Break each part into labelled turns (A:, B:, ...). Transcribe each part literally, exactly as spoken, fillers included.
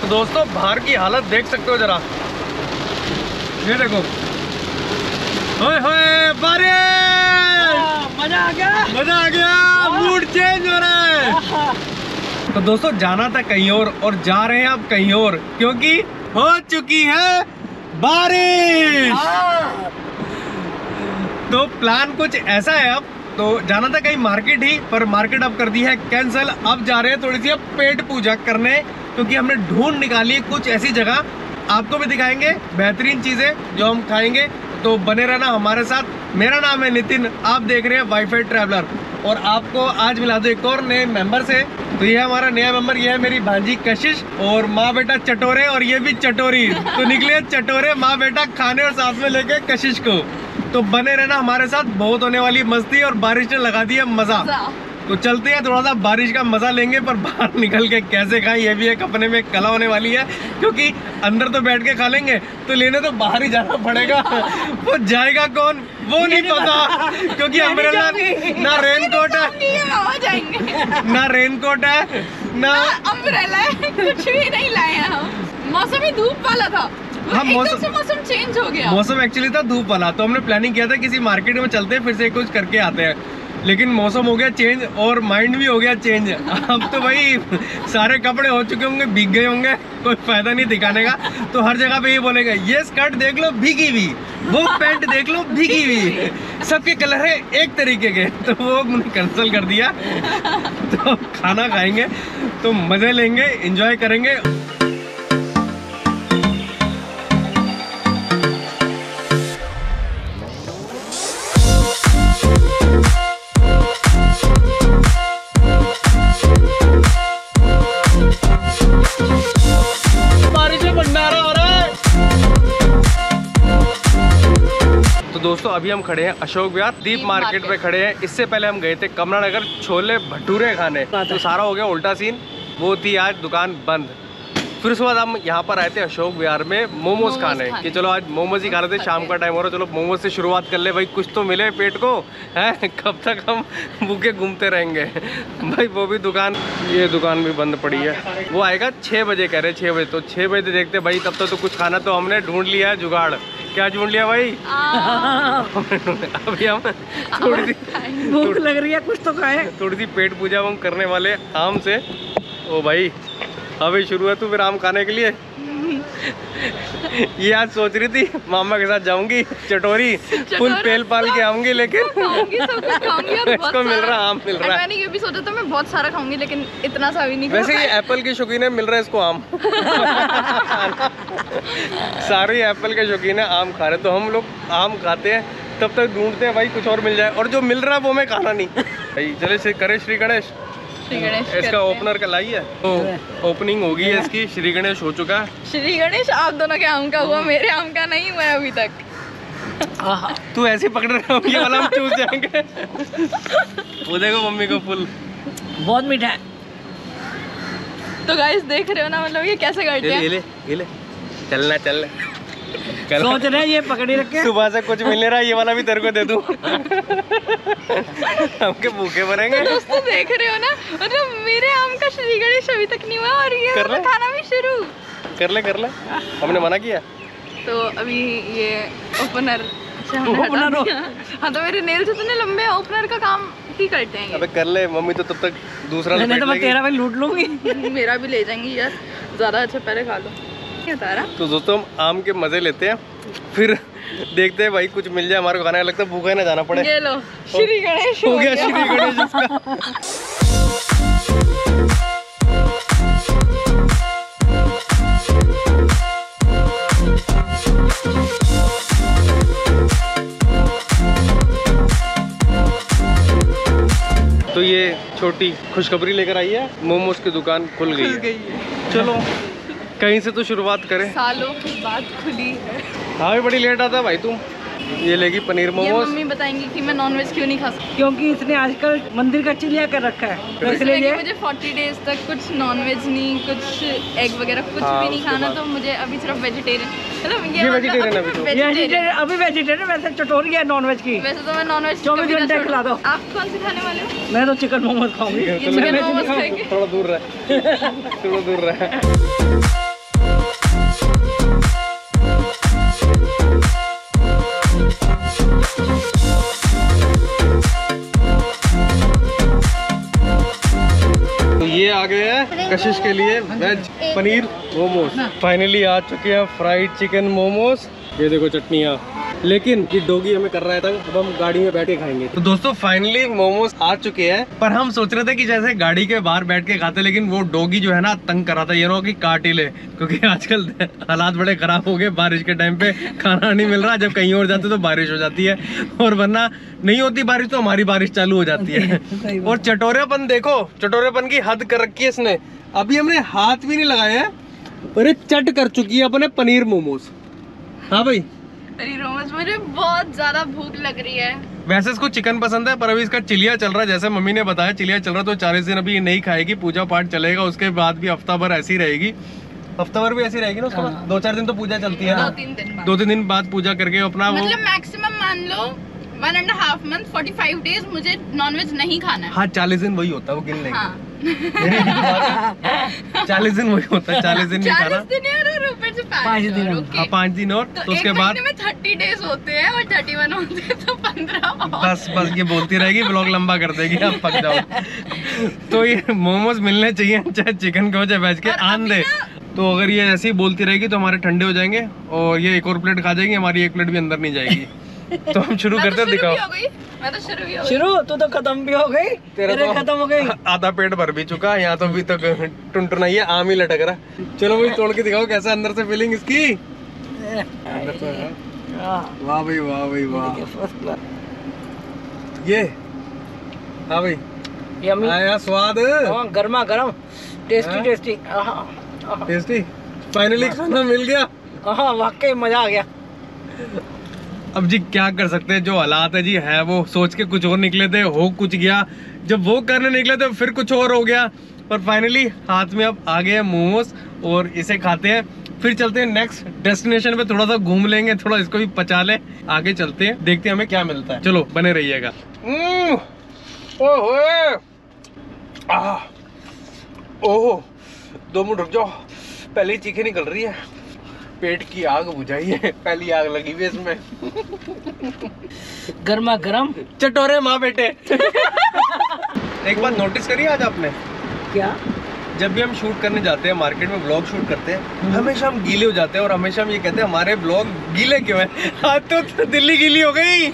A: तो दोस्तों बाहर की हालत देख सकते हो जरा, ये देखो, ओए होए बारिश,
B: मजा आ गया,
A: मजा आ गया, मूड चेंज हो रहा है। तो दोस्तों जाना था कहीं और और जा रहे हैं अब कहीं और, क्योंकि हो चुकी है बारिश। तो प्लान कुछ ऐसा है, अब तो जाना था कहीं मार्केट ही, पर मार्केट अब कर दी है कैंसिल। अब जा रहे हैं थोड़ी सी अब पेट पूजा करने, क्योंकि हमने ढूंढ निकाली कुछ ऐसी जगह, आपको भी दिखाएंगे बेहतरीन चीजें जो हम खाएंगे। तो बने रहना हमारे साथ। मेरा नाम है नितिन, आप देख रहे हैं वाईफाई ट्रैवलर, और आपको आज मिला दो एक और नए मेंबर से। तो ये है हमारा नया मेंबर, ये है मेरी भांजी कशिश, और माँ बेटा चटोरे, और ये भी चटोरी। तो निकले चटोरे माँ बेटा खाने और साथ में लेके कशिश को। तो बने रहना हमारे साथ, बहुत होने वाली मस्ती, और बारिश ने लगा दिया मजा। तो चलते हैं, थोड़ा सा बारिश का मजा लेंगे, पर बाहर निकल के कैसे खाएं ये भी एक अपने में कला होने वाली है, क्योंकि अंदर तो बैठ के खा लेंगे, तो लेने तो बाहर ही जाना पड़ेगा। वो जाएगा कौन वो नहीं पता, क्योंकि अम्ब्रेला ना रेनकोट है, ना रेनकोट है, ना
C: अम्ब्रेला है, कुछ भी नहीं लाए हम। मौसम ही धूप वाला था,
A: हाँ,
C: एकदम से मौसम चेंज हो गया।
A: मौसम एक्चुअली था धूप वाला, तो हमने प्लानिंग किया था किसी मार्केट में चलते हैं, फिर से कुछ करके आते हैं, लेकिन मौसम हो गया चेंज और माइंड भी हो गया चेंज। अब तो भाई सारे कपड़े हो चुके होंगे, भीग गए होंगे, कोई फायदा नहीं दिखाने का। तो हर जगह पे ये बोलेगा, ये स्कर्ट देख लो भीगी हुई, वो पैंट देख लो भीगी हुई, सबके कलर है एक तरीके के। तो वो मैंने कैंसिल कर दिया। तो खाना खाएंगे, तो मजे लेंगे, एंजॉय करेंगे। दोस्तों अभी हम खड़े हैं अशोक विहार दीप मार्केट में खड़े हैं। इससे पहले हम गए थे कमला नगर छोले भटूरे खाने, तो सारा हो गया उल्टा सीन, वो थी आज दुकान बंद। फिर उसके बाद हम यहाँ पर आए थे अशोक विहार में मोमोज खाने, कि चलो आज मोमोज ही खा रहे थे, शाम का टाइम हो रहा, चलो मोमोज से शुरुआत कर ले भाई, कुछ तो मिले पेट को, है कब तक हम भूखे घूमते रहेंगे। भाई वो भी दुकान, ये दुकान भी बंद पड़ी है। वो आएगा छः बजे कह रहे, छः बजे, तो छः बजे देखते भाई, तब तक तो कुछ खाना। तो हमने ढूंढ लिया है जुगाड़। क्या ढूंढ लिया भाई? अभी हम थोड़ी सी
B: भूख लग रही है, कुछ तो खाए।
A: थोड़ी सी पेट पूजा हम करने वाले आम से। ओ भाई अभी शुरू है तू फिर आम खाने के लिए। ये आज सोच रही थी मामा के साथ जाऊंगी चटोरी, फुल पेल पाल के आऊंगी, लेकिन
C: खाऊंगी, सब कुछ खाऊंगी, और बहुत
A: इसको मिल रहा आम मिल रहा है।
C: मैंने ये भी सोचा था मैं बहुत सारा खाऊंगी, लेकिन इतना सा भी नहीं।
A: वैसे ये एप्पल के शौकीन है, मिल रहा है इसको आम। सारे एप्पल के शौकीन है, आम खा रहे, तो हम लोग आम खाते हैं, तब तक ढूंढते हैं भाई कुछ और मिल जाए, और जो मिल रहा है वो मैं खाना नहीं। भाई चले करे श्री गणेश।
C: श्री गणेश
A: इसका ओपनर का लाई है, तो ओपनिंग होगी है इसकी। श्री गणेश हो चुका है।
C: श्री गणेश आप दोनों के आम का हुआ, मेरे आम का नहीं हुआ अभी तक।
A: तू ऐसे पकड़ रहा हो, ये वाला हम चूस जाएंगे। वो देखो मम्मी को फुल,
B: बहुत मीठा है।
C: तो गाइस देख रहे हो ना, मतलब ये कैसे करते हैं।
A: ये ले, ये ले, चलना चल,
B: सोच रहे हैं ये पकड़ी रखे,
A: सुबह से कुछ मिल नहीं रहा, ये वाला भी तेरे को दे दूं। हमके भूखे मरेंगे।
C: तो दोस्तों देख रहे हो ना, मतलब मेरे आम का श्री गणेश अभी तक नहीं हुआ, और ये
A: कर
C: खाना भी शुरू
A: कर ले कर ले, हमने मना किया।
C: तो अभी ये ओपनर से हमने हटा दिया। हाँ तो मेरे नेल्स इतने लंबे हैं, ओपनर का काम ही करते हैं ये।
A: अबे कर ले, मम्मी तो तब तक दूसरा
B: नहीं तो मैं तेरा भी लूट लूंगी।
C: मेरा भी ले जाएंगी यार, ज्यादा अच्छा, पहले खा लो।
A: तो दोस्तों हम आम के मजे लेते हैं, फिर देखते हैं भाई कुछ मिल जाए हमारे को खाने। लगता है भूखा ही ना जाना पड़े।
C: ये लो श्री गणेश
A: हो गया, श्री गणेश इसका। तो ये छोटी खुशखबरी लेकर आई है, मोमोज की दुकान खुल गई है। चलो कहीं से तो शुरुआत करें,
C: सालों की बात खुली है।
A: हाँ भी बड़ी लेट आता भाई तुम। ये लेगी पनीर मोमोज।
C: मम्मी बताएंगी कि मैं नॉनवेज क्यों नहीं खा सकती,
B: क्योंकि इसने आजकल मंदिर का चिलिया कर रखा है, तो
C: इसलिए
B: इसलिए
C: मुझे चालीस डेज तक कुछ नॉनवेज नहीं, कुछ एग वगैरह कुछ
A: हाँ,
C: भी नहीं
A: उसके
C: खाना।
A: बाद।
C: तो मुझे अभी सिर्फ वेजिटेरियन, मतलब
A: ये vegetarian अभी तो।
B: ये vegetarian- अभी वेजिटेरियन, वैसे चटोरी है नॉनवेज की।
C: वैसे तो मैं नॉनवेज
B: चौबीस घंटे खिला दो।
C: आप कौन सी खाने वाले हो?
B: मैं तो चिकन मोमोज खाऊंगी।
C: ये चिकन मोमोज खाएंगे।
A: थोड़ा दूर रहे, थोड़ा दूर रहे। गए हैं कशिश के लिए वेज पनीर मोमोज। फाइनली आ चुके हैं फ्राइड चिकन मोमोज। ये देखो चटनियाँ, लेकिन ये डोगी हमें कर रहा है तंग, अब हम गाड़ी में बैठ के खाएंगे। तो दोस्तों फाइनली मोमोज आ चुके हैं, पर हम सोच रहे थे कि जैसे गाड़ी के बाहर बैठ के खाते, लेकिन वो डोगी जो है ना तंग कर रहा था, ये ना कि काट ही ले, क्योंकि आजकल हालात बड़े खराब हो गए। बारिश के टाइम पे खाना नहीं मिल रहा, जब कहीं और जाते तो बारिश हो जाती है, और वरना नहीं होती बारिश तो हमारी बारिश चालू हो जाती है। और चटोरेपन देखो, चटोरेपन की हद कर रखी है इसने। अभी हमने हाथ भी नहीं लगाए हैं, अरे चट कर चुकी है अपने पनीर मोमोज। हाँ भाई,
C: पनीर मोमोज, मुझे बहुत ज्यादा भूख लग रही है।
A: वैसे इसको चिकन पसंद है, पर अभी इसका चिलिया चल रहा है, जैसे मम्मी ने बताया चिलिया चल रहा है, तो चालीस दिन अभी नहीं खाएगी, पूजा पाठ चलेगा, उसके बाद भी हफ्ता भर ऐसी रहेगी। हफ्ता भर भी ऐसी रहेगी ना उसके बाद? दो चार दिन तो पूजा चलती है ना,
C: दो तीन दिन बाद।
A: दो तीन दिन बाद पूजा करके अपना वो
C: मतलब मैक्सिमम मान लो one and half month, forty five days non veg नॉनवेज नहीं खाना है।
A: हाँ चालीस दिन वही होता है, वो गिन लेंगे।
C: हाँ।
A: चालीस दिन वही होता है, चालीस दिन नहीं खाना।
C: चालीस दिन यार, और ऊपर से
B: पाँच दिन।
C: ओके।
A: हाँ पाँच दिन और
C: तो,
A: तो उसके
C: एक
A: बाद
C: महीने में थर्टी डेज होते हैं और थर्टी वन होते हैं, तो पंद्रह।
A: बस बस ये बोलती रहेगी, ब्लॉग लंबा कर देगी, अब पक जाओ। तो ये मोमोज मिलने चाहिए, चाहे चिकन के हो चाहे वेज के, आन दे। तो अगर ये ऐसे ही बोलती रहेगी तो हमारे ठंडे हो जाएंगे, और ये एक और प्लेट खा जाएगी, हमारी एक प्लेट भी अंदर नहीं जाएगी। तो हम शुरू करते हैं, दिखाओ।
C: मैं तो शुरू भी हो गई।
B: शुरू तू तो खत्म भी हो गई, तेरे
A: तो
B: खत्म हो गई।
A: आधा पेट भर भी चुका, यहाँ तो अभी तक टुनटुना ही है, आम ही लटक रहा। चलो भाई तोड़ के दिखाओ कैसा अंदर से फीलिंग इसकी। अंदर से है। वाह भाई वाह भाई वाह,
B: फर्स्ट क्लास।
A: ये हाँ भाई
B: यम्मी,
A: आया स्वाद,
B: हाँ गर्मा गर्म, टेस्टी
A: हाँ?
B: Tasty,
A: tasty. फाइनली खाना मिल गया।
B: हाँ वाकई मजा आ गया।
A: अब जी क्या कर सकते हैं, जो हालात है जी है, वो सोच के कुछ और निकले थे, हो कुछ गया, जब वो करने निकले थे फिर कुछ और हो गया, पर फाइनली हाथ में अब आ गए मोमोज, और इसे खाते हैं, फिर चलते हैं नेक्स्ट डेस्टिनेशन पे, थोड़ा सा घूम लेंगे, थोड़ा इसको भी पचा ले, आगे चलते हैं, देखते हैं हमें क्या मिलता है। चलो बने रहिएगा। ओहो, दो मिनट रुक जाओ, पहले ही चीखें निकल रही है, पेट की आग बुझाई है, पहली आग लगी हुई है इसमें।
B: गर्मा गर्म
A: चटोरे माँ बेटे। एक बात नोटिस करिए आज आपने,
B: क्या?
A: जब भी हम शूट करने जाते हैं, मार्केट में ब्लॉग शूट करते हैं, हमेशा हम गीले हो जाते हैं, और हमेशा हम ये कहते हैं हमारे ब्लॉग गीले क्यों हैं। आज तो, तो दिल्ली गीली हो गई।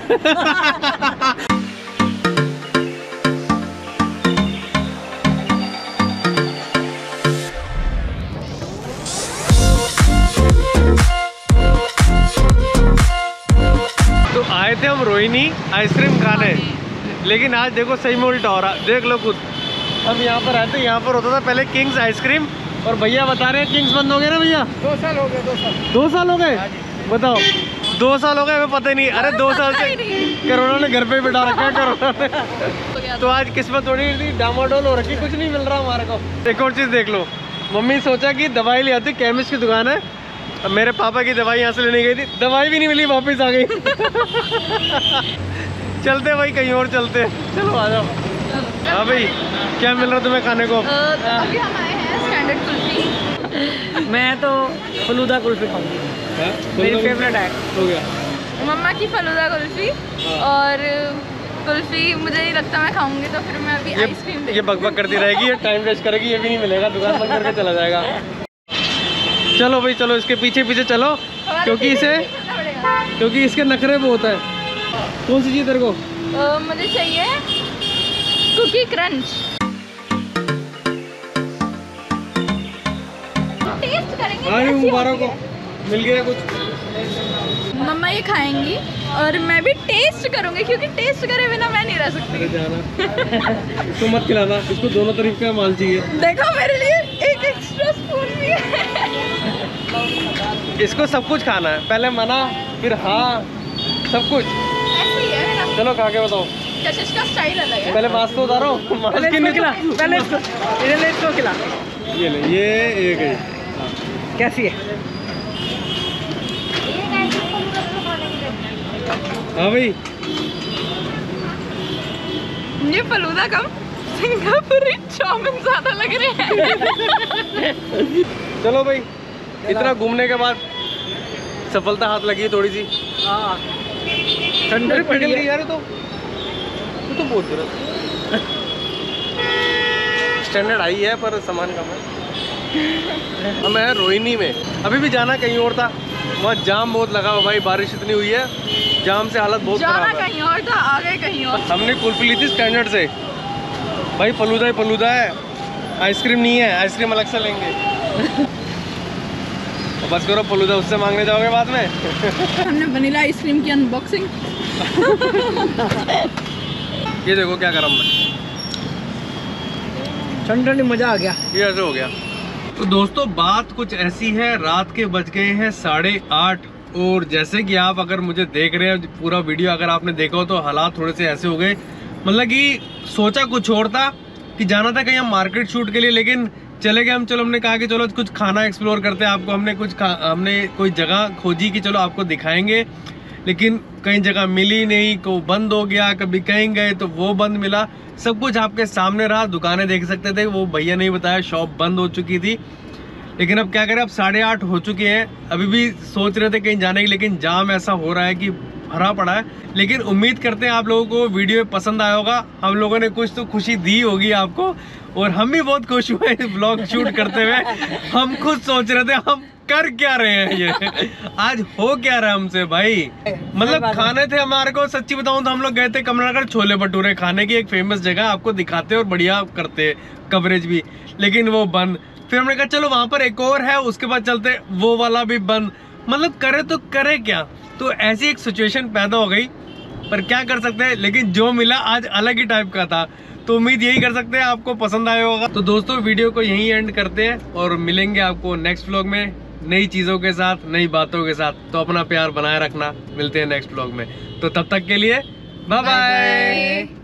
A: तो आए थे हम रोहिणी आइसक्रीम खाने, लेकिन आज देखो सही में उल्टा हो रहा, देख लो खुद। हम यहाँ पर आए थे, यहाँ पर होता था पहले किंग्स आइसक्रीम, और भैया बता रहे हैं किंग्स बंद हो गए ना भैया।
B: दो साल हो गए, दो साल
A: दो साल हो गए बताओ, दो साल हो गए, हमें पता ही नहीं। अरे दो साल से कोरोना ने घर पे ही बिठा रखा है, कोरोना ने। तो आज किस्मत थोड़ी सी डामाडोल हो रखी, कुछ नहीं मिल रहा हमारे को। एक और चीज़ देख लो, मम्मी सोचा कि दवाई ले आती, केमिस्ट की दुकान है, अब मेरे पापा की दवाई यहाँ से लेने गई थी, दवाई भी नहीं मिली, वापस आ गई। चलते भाई कहीं और चलते, चलो आ जाओ। हाँ भाई क्या मिल रहा तुम्हें खाने को?
C: अभी हम आए हैं स्टैंडर्ड कुल्फी।
B: मैं तो फलूदा कुल्फी खाऊंगी, मेरी फेवरेट है।
A: हो गया
C: मम्मा की फलूदा कुल्फी, और कुल्फी मुझे नहीं लगता मैं खाऊंगी, तो फिर मैं अभी
A: ये,
C: आइसक्रीम
A: ये बकबक करती रहेगी, ये टाइम वेस्ट करेगी, ये भी नहीं मिलेगा, दुकान बंद करके चला जाएगा। चलो भाई चलो, इसके पीछे पीछे चलो, क्योंकि इसे क्योंकि इसके नखरे बहुत है। कौन सी चीज़ तेरे को?
C: uh, मुझे चाहिए कुकी क्रंच। टेस्ट करेंगे
A: हाँ
C: कैसी
A: मुबारक
C: होती
A: को
C: है।
A: मिल गया कुछ।
C: मम्मा ये खाएंगी और मैं भी टेस्ट करूंगी, क्योंकि टेस्ट करे बिना मैं नहीं रह सकती।
A: अरे जाना, इसको मत खिलाना, इसको दोनों तरफ का माल चाहिए।
C: देखो मेरे लिए एक एक्स्ट्रा स्पून भी है।
A: इसको सब कुछ खाना है, पहले मना फिर हाँ, सब कुछ।
C: ऐसे ही है मेरा।
A: चलो खा के बताओ।
C: कशिश का स्टाइल अलग है।
A: पहले मास्क तो उतारो, मास्क
B: पहले
A: ही
B: इसको
A: नहीं
B: खिला, पहले इसको, इधर इसको खिला।
A: ये ले, ये एक है।
B: कैसी है?
A: हाँ भाई
C: ये फलूदा कम सिंगापुरी चाउमीन ज्यादा लग रहे हैं।
A: चलो भाई, इतना घूमने के बाद सफलता हाथ लगी थोड़ी सी।
B: हाँ
A: ठंडे पिघल गई यार, तो तो बहुत बुरा। एक्सटेंडेड आई है पर सामान कम है। हम है रोहिणी में, अभी भी जाना कहीं और था, वहाँ जाम बहुत लगा हुआ भाई, बारिश इतनी हुई है, जाम से हालत बहुत
C: जाना
A: खराब है।
C: कहीं और था, आगे कहीं और।
A: हमने कुल्फी ली थी स्टैंडर्ड से भाई, फलूदा ही फलूदा है, आइसक्रीम नहीं है, आइसक्रीम अलग से लेंगे। तो बस करो, फलूदा उससे मांगने जाओगे बाद में।
C: हमने वनीला आइसक्रीम की अनबॉक्सिंग।
A: ये देखो क्या करा हमने,
B: ठंड ठंडी मजा आ गया।
A: ये ऐसे हो गया। तो दोस्तों बात कुछ ऐसी है, रात के बज गए हैं साढ़े आठ, और जैसे कि आप अगर मुझे देख रहे हैं पूरा वीडियो अगर आपने देखा हो तो हालात थोड़े से ऐसे हो गए, मतलब कि सोचा कुछ और था कि जाना था कहीं हम मार्केट शूट के लिए, लेकिन चले गए हम। चलो हमने कहा कि चलो कुछ खाना एक्सप्लोर करते हैं, आपको हमने कुछ हमने कोई जगह खोजी कि चलो आपको दिखाएंगे, लेकिन कई जगह मिली नहीं, को बंद हो गया, कभी कहीं गए तो वो बंद मिला, सब कुछ आपके सामने रहा, दुकानें देख सकते थे, वो भैया नहीं बताया शॉप बंद हो चुकी थी। लेकिन अब क्या करें, अब साढ़े आठ हो चुके हैं, अभी भी सोच रहे थे कहीं जाने की, लेकिन जाम ऐसा हो रहा है कि भरा पड़ा है। लेकिन उम्मीद करते हैं आप लोगों को वीडियो पसंद आया होगा, हम लोगों ने कुछ तो खुशी दी होगी आपको, और हम भी बहुत खुश हुए ब्लॉग शूट करते हुए। हम खुद सोच रहे थे हम कर क्या रहे हैं, ये आज हो क्या रहा है हमसे भाई। मतलब खाने थे हमारे को, सच्ची बताऊं तो हम लोग गए थे कमलानगर छोले भटूरे खाने की, एक फेमस जगह, आपको दिखाते और बढ़िया करते कवरेज भी, लेकिन वो बंद। फिर हमने कहा चलो वहां पर एक और है, उसके बाद चलते, वो वाला भी बंद। मतलब करे तो करे क्या, तो ऐसी एक सिचुएशन पैदा हो गई, पर क्या कर सकते हैं। लेकिन जो मिला आज अलग ही टाइप का था, तो उम्मीद यही कर सकते हैं आपको पसंद आया होगा। तो दोस्तों वीडियो को यहीं एंड करते हैं, और मिलेंगे आपको नेक्स्ट व्लॉग में नई चीज़ों के साथ, नई बातों के साथ। तो अपना प्यार बनाए रखना, मिलते हैं नेक्स्ट व्लॉग में, तो तब तक के लिए बाय बाय।